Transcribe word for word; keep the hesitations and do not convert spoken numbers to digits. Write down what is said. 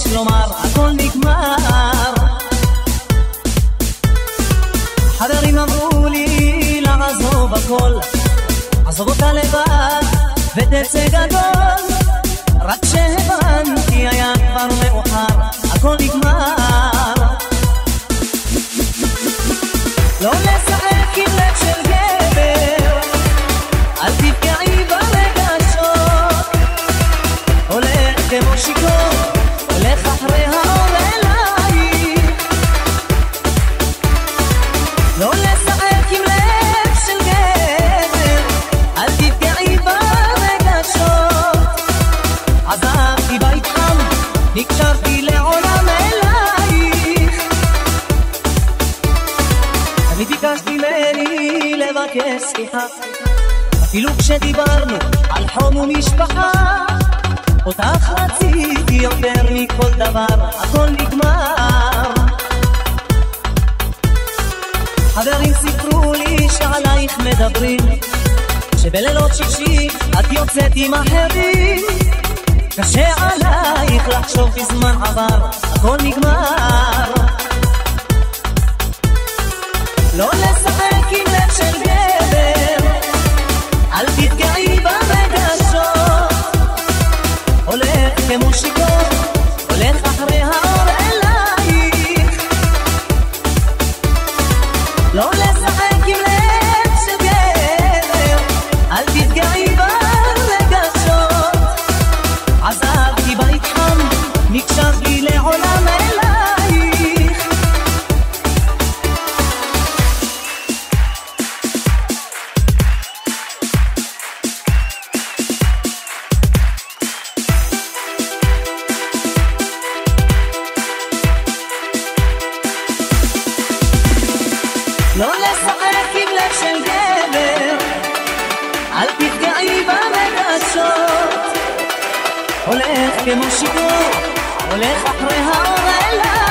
יש לומר, הכל נגמר. חברים אמרו לי לעזוב הכל, עזוב אותה לבד ותצא גדול. רק שהבנתי היה כבר מאוחר, הכל נגמר. לא לשחק עם לב של גבר, אל תפגעי ברגשות. הולך כמו שיכור, הולך אחרי האור אלייך. לא לשחק עם לב של גבר, אל תפגעי ברגשות. עזבתי בית חם, נקשרתי לעולם אלייך. אני ביקשתי ממני לבקש סליחה, אפילו כשדיברנו על חום ומשפחה. אותך רציתי יותר מכל דבר, הכל נגמר. חברים סיפרו לי שעלייך מדברים, שבלילות שישי את יוצאת עם אחרים. קשה עלייך לחשוב בזמן עבר, הכל נגמר. לא לשחק עם לב של גבר, אל תתגעי ברגשות. הולך כמו שיכור, הולך אחרי האור אלייך. לא לשחק עם לב של גבר, אל תתגעי ברגשות. עזבתי בית חם, נקשרתי לעולם אלייך. לא לשחק עם לב של גבר, אל תפגעי ברגשות. הולך כמו שיכור, הולך אחרי האור אלייך.